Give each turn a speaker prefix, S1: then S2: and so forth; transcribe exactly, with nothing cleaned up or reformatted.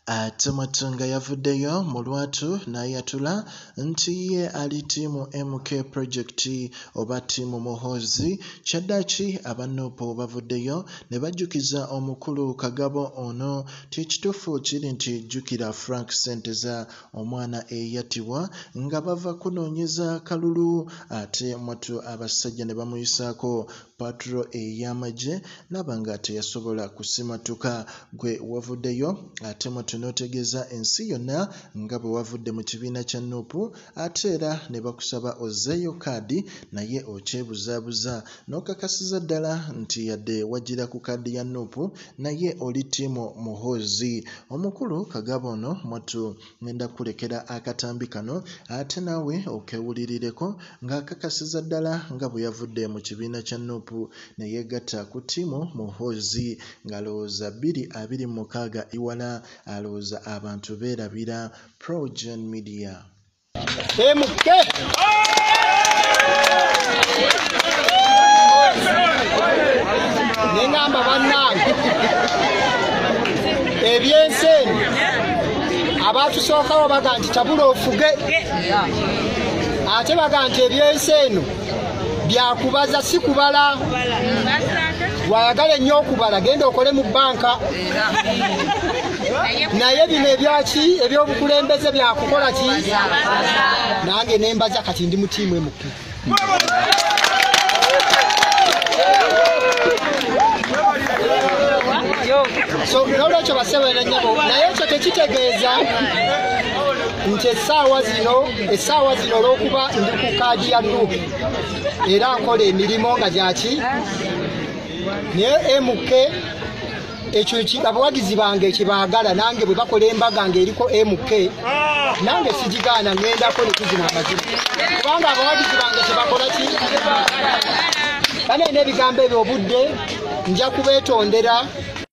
S1: Ate Matunga yavuddeyo mu lwatu n'ayatula nti ye ali ttiimu M K Project oba ttiimu Muhoozi. Kyaddaaki abanuupu bavuddeyo ne bajjukiza omukulu Kagabo ono ti ekituufu kiri nti jjukira Frank Ssenteza omwana eyattibwa nga bava kunoonyeza kalulu, ate mwattu abasajja ne bamuyisaako patro ey'amagye laba nga teyasobola kusimatuka. Gwe wavuddeyo ate mwattu n'otegeeza ensi yonna nga bwe wavudde mu kibiina kya Nuupu, ate era ne bakusaba ozzeeyo kaadi naye okyebuzaabuza n'okakasiza ddala nti yadde wagira ku kaadi ya Nuupu naye oli ttiimu Muhoozi. Omukulu Kagabo ono mwattu ngenda kulekera akatambi kano ate naawe okewulirireko ng'akakasiza ddala nga bwe yavudde mu kibiina kya Nuupu ne yeegatta ku ttiimu Muhoozi ng'alowooza bbiri abiri mu mukaaga iwala, alowooza abantu beerabira. PROJOURN Media.
S2: M K nengamba bannange ebyensi eno abatusookawo baga nti tabula ofuge, ate baga nti ebyensi eno byakubaza si kubala. Wayagala ennyo okubala genda okole mu bbanka, naye bino ebyaki ebyobukulembeze byakukola ki? Nange nembaza kati ndi mu ttiimu M K. So nolwekyo basebe nanyabo, naye ekyo tekitegeeza nti essaawa zino essaawa zino olw'okuba ndi ku kaadi ya Nuupu era nkola emirimu nga gyaki, naye M K ekyo abawagizi bange kyebaagala nange bwe bakola embaga nga eriko M K nange sigigaana ngendako ne tuzina amazima, kubanga abawagizi bange kyebakola ki? Bane n'ebigambo ebyo obudde nja kubeetondera